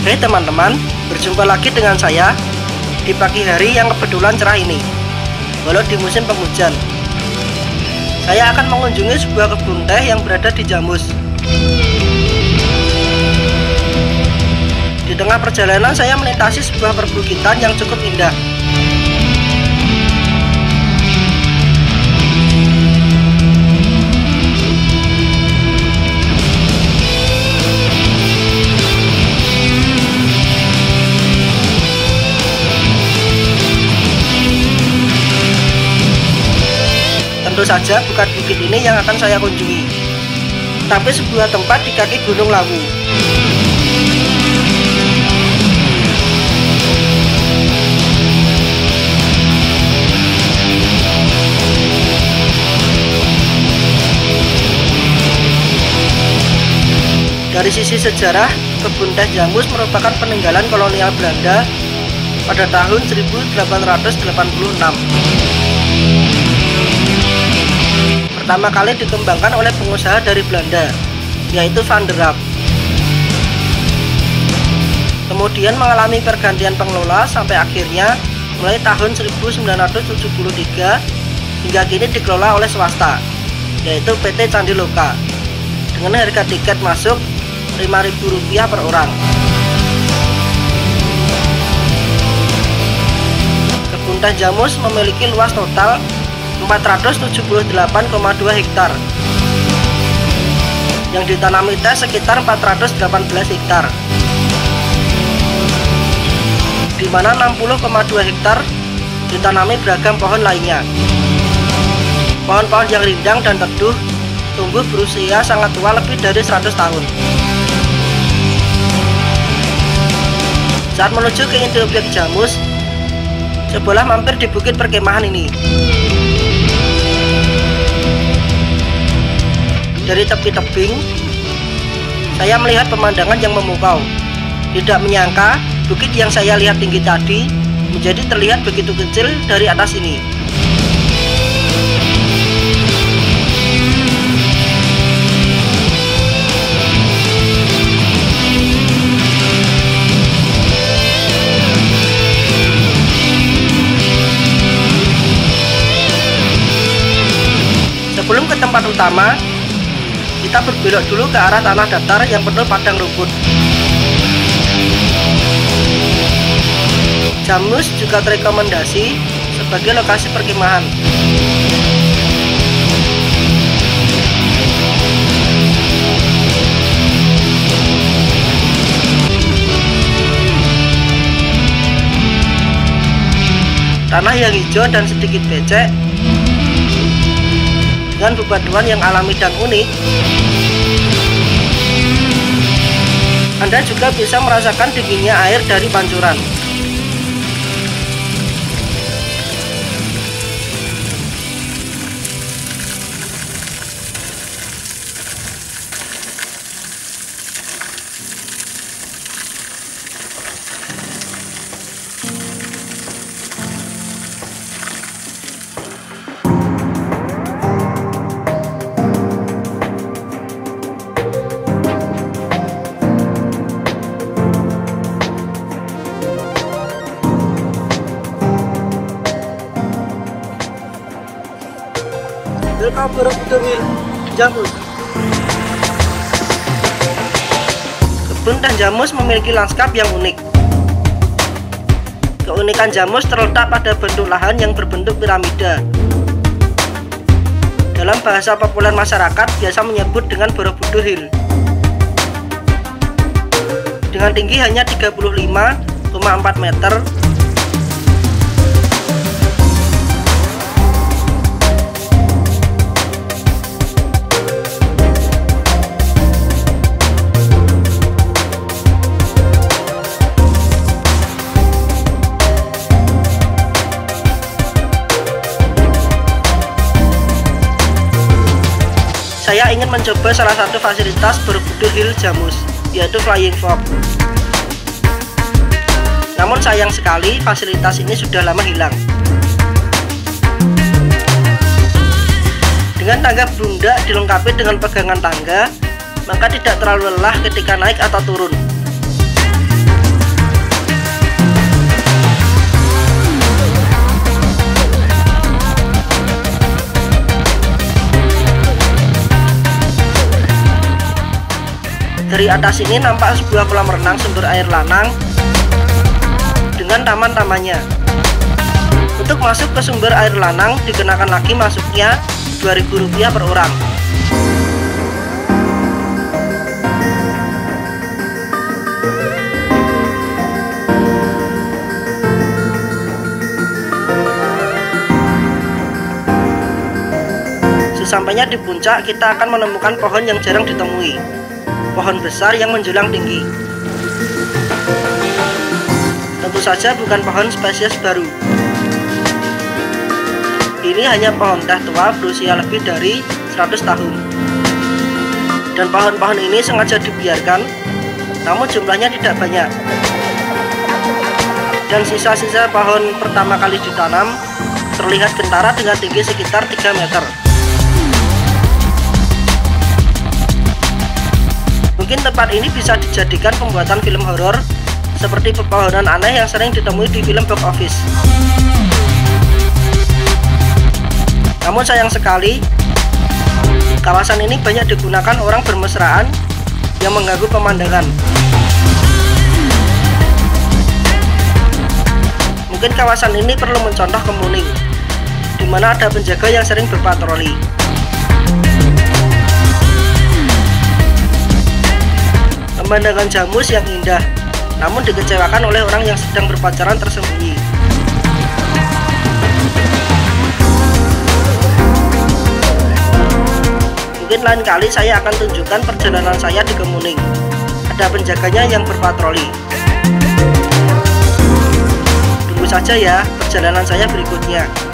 Hai teman-teman, berjumpa lagi dengan saya di pagi hari yang kebetulan cerah ini, walau di musim penghujan. Saya akan mengunjungi sebuah kebun teh yang berada di Jamus. Di tengah perjalanan saya melintasi sebuah perbukitan yang cukup indah. Tentu saja bukan bukit ini yang akan saya kunjungi, tapi sebuah tempat di kaki Gunung Lawu. Dari sisi sejarah, kebun teh Jamus merupakan peninggalan kolonial Belanda pada tahun 1886. Pertama kali dikembangkan oleh pengusaha dari Belanda, yaitu Van der Rapp. Kemudian mengalami pergantian pengelola sampai akhirnya mulai tahun 1973 hingga kini dikelola oleh swasta, yaitu PT Candi Loka, dengan harga tiket masuk Rp5.000 per orang. Kebun teh Jamus memiliki luas total 478,2 hektar, yang ditanami teh sekitar 418 hektar, di mana 60,2 hektar ditanami beragam pohon lainnya. Pohon-pohon yang rindang dan teduh tumbuh berusia sangat tua, lebih dari 100 tahun. Saat menuju ke inti objek Jamus, cobalah mampir di bukit perkemahan ini. Dari tepi tebing, saya melihat pemandangan yang memukau. Tidak menyangka, bukit yang saya lihat tinggi tadi menjadi terlihat begitu kecil dari atas ini. Sebelum ke tempat utama, kita berbelok dulu ke arah tanah datar yang penuh padang rumput. Jamus juga terekomendasi sebagai lokasi perkemahan. Tanah yang hijau dan sedikit becek, dengan bebatuan yang alami dan unik, Anda juga bisa merasakan dinginnya air dari pancuran. Welcome to Jamus. Kebun teh Jamus memiliki lanskap yang unik. Keunikan Jamus terletak pada bentuk lahan yang berbentuk piramida. Dalam bahasa populer masyarakat biasa menyebut dengan Borobudur Hill. Dengan tinggi hanya 35,4 meter, saya ingin mencoba salah satu fasilitas Borobudur Hill Jamus, yaitu Flying Fox. Namun sayang sekali fasilitas ini sudah lama hilang. Dengan tangga bunda dilengkapi dengan pegangan tangga, maka tidak terlalu lelah ketika naik atau turun. Dari atas ini nampak sebuah kolam renang sumber air Lanang dengan taman-tamannya. Untuk masuk ke sumber air Lanang dikenakan lagi masuknya Rp2.000 per orang. Sesampainya di puncak, kita akan menemukan pohon yang jarang ditemui. Pohon besar yang menjulang tinggi. Tentu saja bukan pohon spesies baru. Ini hanya pohon teh tua berusia lebih dari 100 tahun. Dan pohon-pohon ini sengaja dibiarkan, namun jumlahnya tidak banyak. Dan sisa-sisa pohon pertama kali ditanam terlihat kentara dengan tinggi sekitar 3 meter. Mungkin tempat ini bisa dijadikan pembuatan film horor seperti pepohonan aneh yang sering ditemui di film box office. Namun sayang sekali, kawasan ini banyak digunakan orang bermesraan yang mengganggu pemandangan. Mungkin kawasan ini perlu mencontoh kemuning, di mana ada penjaga yang sering berpatroli. Pemandangan Jamus yang indah, namun dikecewakan oleh orang yang sedang berpacaran tersembunyi. Mungkin lain kali saya akan tunjukkan perjalanan saya di Kemuning. Ada penjaganya yang berpatroli. Tunggu saja ya perjalanan saya berikutnya.